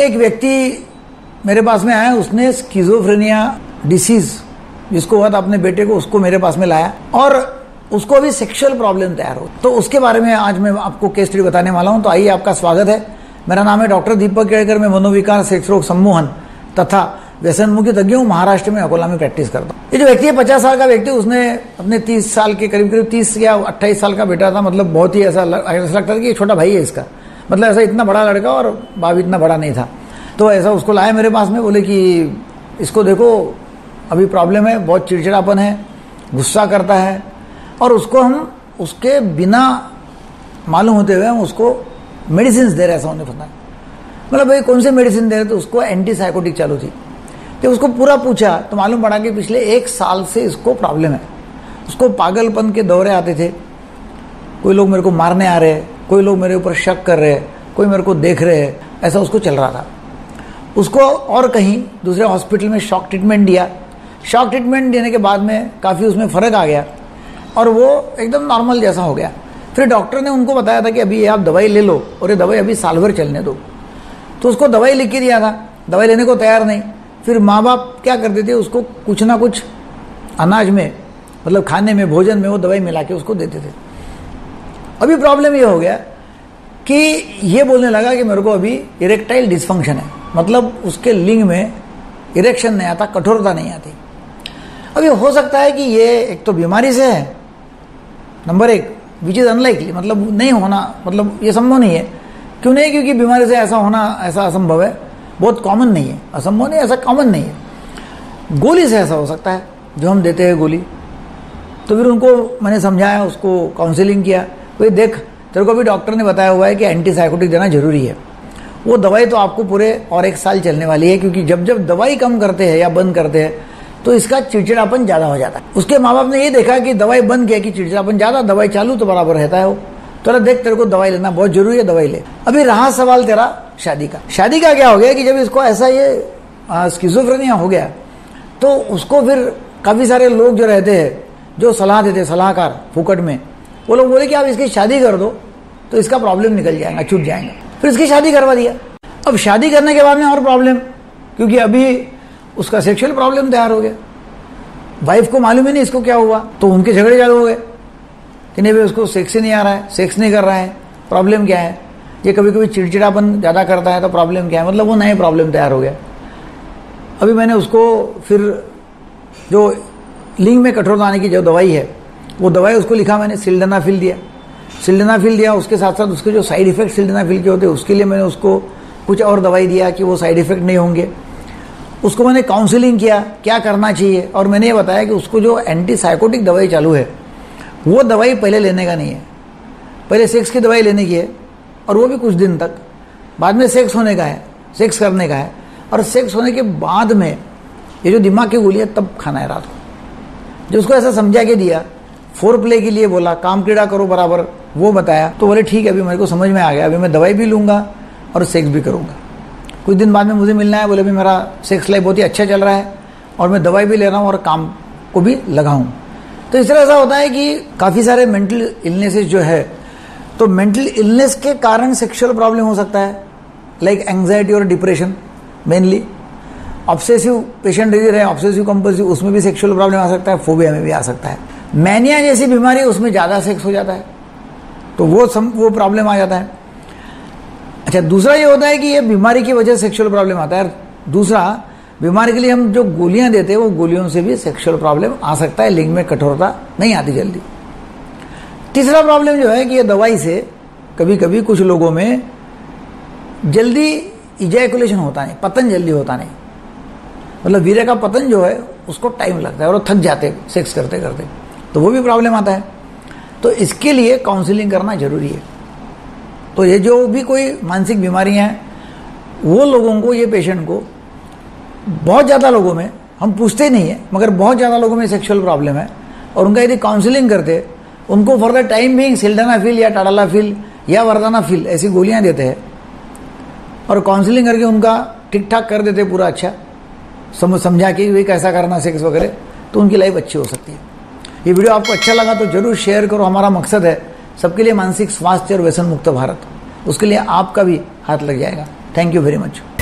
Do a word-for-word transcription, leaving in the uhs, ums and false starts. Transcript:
एक व्यक्ति मेरे पास में आया, उसने स्किज़ोफ्रेनिया डिसीज जिसको हुआ था अपने बेटे को, उसको मेरे पास में लाया और उसको अभी सेक्सुअल प्रॉब्लम तैयार हो। तो उसके बारे में आज मैं आपको केस स्टडी बताने वाला हूं। तो आइए, आपका स्वागत है। मेरा नाम है डॉक्टर दीपक केळकर। मैं मनोविकार, सेक्स रोग सम्मोहन तथा व्यसन मुक्ति तज्ञ हूँ। महाराष्ट्र में अकोला में प्रैक्टिस करता हूँ। ये जो व्यक्ति है, पचास साल का व्यक्ति, उसने अपने तीस साल के करीब करीब तीस या अट्ठाईस साल का बेटा था। मतलब बहुत ही ऐसा ऐसा लगता था कि छोटा भाई है इसका, मतलब ऐसा इतना बड़ा लड़का और बाप इतना बड़ा नहीं था। तो ऐसा उसको लाया मेरे पास में, बोले कि इसको देखो अभी प्रॉब्लम है, बहुत चिड़चिड़ापन है, गुस्सा करता है और उसको हम उसके बिना मालूम होते हुए हम उसको मेडिसिन दे रहे, ऐसा उन्हें पता है। मतलब भाई कौन से मेडिसिन दे रहे, तो उसको एंटी साइकोटिक चालू थी। जब उसको पूरा पूछा तो मालूम पड़ा कि पिछले एक साल से इसको प्रॉब्लम है। उसको पागलपन के दौरे आते थे, कोई लोग मेरे को मारने आ रहे हैं, कोई लोग मेरे ऊपर शक कर रहे हैं, कोई मेरे को देख रहे हैं, ऐसा उसको चल रहा था। उसको और कहीं दूसरे हॉस्पिटल में शॉक ट्रीटमेंट दिया। शॉक ट्रीटमेंट देने के बाद में काफ़ी उसमें फ़र्क आ गया और वो एकदम नॉर्मल जैसा हो गया। फिर डॉक्टर ने उनको बताया था कि अभी ये आप दवाई ले लो और ये दवाई अभी साल भर चलने दो। तो उसको दवाई लिख के दिया था, दवाई लेने को तैयार नहीं। फिर माँ बाप क्या करते थे, उसको कुछ ना कुछ अनाज में, मतलब खाने में, भोजन में वो दवाई मिला के उसको देते थे। अभी प्रॉब्लम ये हो गया कि ये बोलने लगा कि मेरे को अभी इरेक्टाइल डिसफंक्शन है, मतलब उसके लिंग में इरेक्शन नहीं आता, कठोरता नहीं आती। अब ये हो सकता है कि ये एक तो बीमारी से है, नंबर एक, विच इज़ अनलाइकली, मतलब नहीं होना, मतलब ये संभव नहीं है। क्यों नहीं? क्योंकि बीमारी से ऐसा होना ऐसा असंभव है, बहुत कॉमन नहीं है। असंभव नहीं, ऐसा कॉमन नहीं है। गोली से ऐसा हो सकता है, जो हम देते हैं गोली। तो फिर उनको मैंने समझाया, उसको काउंसलिंग किया। भाई देख, तेरे को भी डॉक्टर ने बताया हुआ है कि एंटी साइकोटिक देना जरूरी है। वो दवाई तो आपको पूरे और एक साल चलने वाली है, क्योंकि जब जब दवाई कम करते हैं या बंद करते हैं तो इसका चिड़चिड़ापन ज़्यादा हो जाता है। उसके माँ बाप ने ये देखा कि दवाई बंद किया कि चिड़चिड़ापन ज़्यादा, दवाई चालू तो बराबर रहता है वो। तो देख, तेरे को दवाई लेना बहुत जरूरी है, दवाई ले। अभी रहा सवाल तेरा शादी का। शादी का क्या हो गया कि जब इसको ऐसा ये स्किज़ोफ्रेनिया हो गया तो उसको फिर काफ़ी सारे लोग जो रहते हैं, जो सलाह देते, सलाहकार फुकट में, वो लोग बोले कि आप इसकी शादी कर दो तो इसका प्रॉब्लम निकल जाएगा, छूट जाएगा। फिर इसकी शादी करवा दिया। अब शादी करने के बाद में और प्रॉब्लम, क्योंकि अभी उसका सेक्सुअल प्रॉब्लम तैयार हो गया। वाइफ को मालूम ही नहीं इसको क्या हुआ, तो उनके झगड़े चालू हो गए कि नहीं भाई उसको सेक्स ही नहीं आ रहा है, सेक्स नहीं कर रहा है, प्रॉब्लम क्या है। ये कभी कभी चिड़चिड़ापन ज़्यादा करता है तो प्रॉब्लम क्या है, मतलब वो नए प्रॉब्लम तैयार हो गया। अभी मैंने उसको फिर जो लिंग में कठोरता आने की जो दवाई है, वो दवाई उसको लिखा मैंने, सिल्डेनाफिल दिया। सिल्डेनाफिल दिया, उसके साथ साथ उसके जो साइड इफेक्ट सिल्डेनाफिल के होते हैं उसके लिए मैंने उसको कुछ और दवाई दिया कि वो साइड इफेक्ट नहीं होंगे। उसको मैंने काउंसलिंग किया क्या करना चाहिए, और मैंने ये बताया कि उसको जो एंटी साइकोटिक दवाई चालू है वो दवाई पहले लेने का नहीं है, पहले सेक्स की दवाई लेने की है, और वो भी कुछ दिन तक। बाद में सेक्स होने का है, सेक्स करने का है, और सेक्स होने के बाद में ये जो दिमाग की गोली है तब खाना है रात को। जो उसको ऐसा समझा के दिया, फोर प्ले के लिए बोला, काम क्रीड़ा करो बराबर, वो बताया। तो बोले ठीक है, अभी मेरे को समझ में आ गया, अभी मैं दवाई भी लूँगा और सेक्स भी करूँगा। कुछ दिन बाद में मुझे मिलना है, बोले अभी मेरा सेक्स लाइफ बहुत ही अच्छा चल रहा है और मैं दवाई भी ले रहा हूँ और काम को भी लगाऊँ। तो इस तरह ऐसा होता है कि काफ़ी सारे मेंटल इलनेसेस जो है, तो मेंटल इलनेस के कारण सेक्सुअल प्रॉब्लम हो सकता है, लाइक एंग्जाइटी और डिप्रेशन मेनली। ऑब्सेसिव पेशेंट यदि रहे, ऑब्सेसिव कंपल्सिव, उसमें भी सेक्सुअल प्रॉब्लम आ सकता है, फोबिया में भी आ सकता है। मैनिया जैसी बीमारी है, उसमें ज़्यादा सेक्स हो जाता है तो वो सम वो प्रॉब्लम आ जाता है। अच्छा, दूसरा ये होता है कि ये बीमारी की वजह से सेक्सुअल प्रॉब्लम आता है। दूसरा, बीमारी के लिए हम जो गोलियां देते हैं वो गोलियों से भी सेक्सुअल प्रॉब्लम आ सकता है, लिंग में कठोरता नहीं आती जल्दी। तीसरा प्रॉब्लम जो है कि ये दवाई से कभी कभी कुछ लोगों में जल्दी इजैकुलेशन होता नहीं, पतन जल्दी होता नहीं, मतलब वीर्य का पतन जो है उसको टाइम लगता है और वो थक जाते हैं सेक्स करते करते, तो वो भी प्रॉब्लम आता है। तो इसके लिए काउंसलिंग करना जरूरी है। तो ये जो भी कोई मानसिक बीमारियां हैं, वो लोगों को, ये पेशेंट को, बहुत ज़्यादा लोगों में, हम पूछते नहीं है मगर बहुत ज़्यादा लोगों में सेक्सुअल प्रॉब्लम है, और उनका यदि काउंसलिंग करते, उनको फॉर द टाइम भी सिल्डेनाफिल या टाडालाफिल या वर्दानाफिल ऐसी गोलियां देते हैं और काउंसलिंग करके उनका ठीक ठाक कर देते पूरा, अच्छा समझ समझा के भाई कैसा करना सेक्स वगैरह, तो उनकी लाइफ अच्छी हो सकती है। ये वीडियो आपको अच्छा लगा तो जरूर शेयर करो। हमारा मकसद है सबके लिए मानसिक स्वास्थ्य और व्यसन मुक्त भारत, उसके लिए आपका भी हाथ लग जाएगा। Thank you very much.